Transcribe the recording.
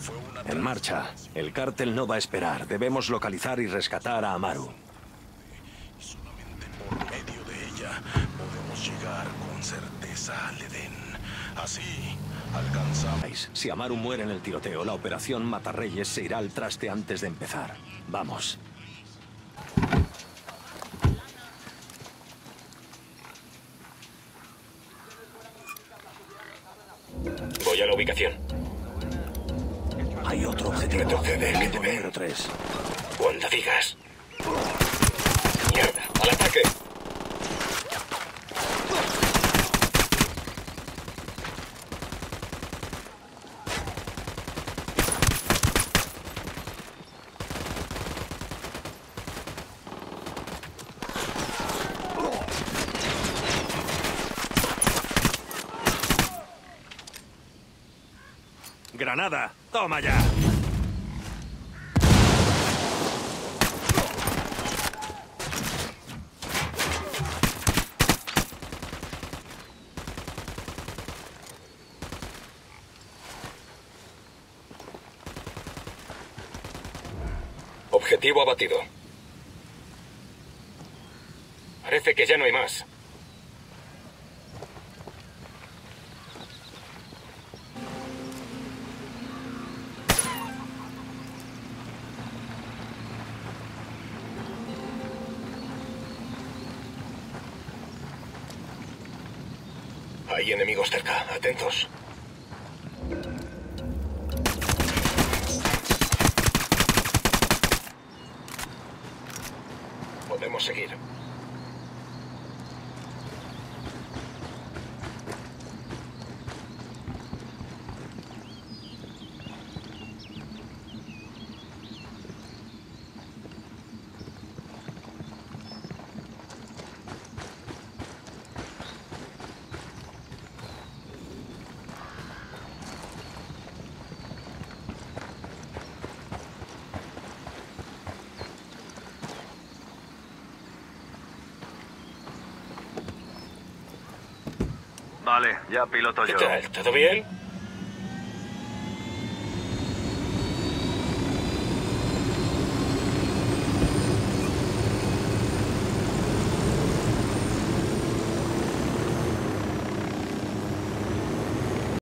En marcha. El cártel no va a esperar. Debemos localizar y rescatar a Amaru. Y solamente por medio de ella podemos llegar con certeza al Edén. Así alcanzamos... Si Amaru muere en el tiroteo, la operación Matarreyes se irá al traste antes de empezar. Vamos. Voy a la ubicación. Hay otro objetivo. Retrocede, que te Número ven. 3. Cuando digas. Mierda, al ataque. ¡Granada! ¡Toma ya! Objetivo abatido. Parece que ya no hay más. Hay enemigos cerca, atentos. Podemos seguir. Vale, ya piloto ¿Qué yo. tal? ¿Todo bien?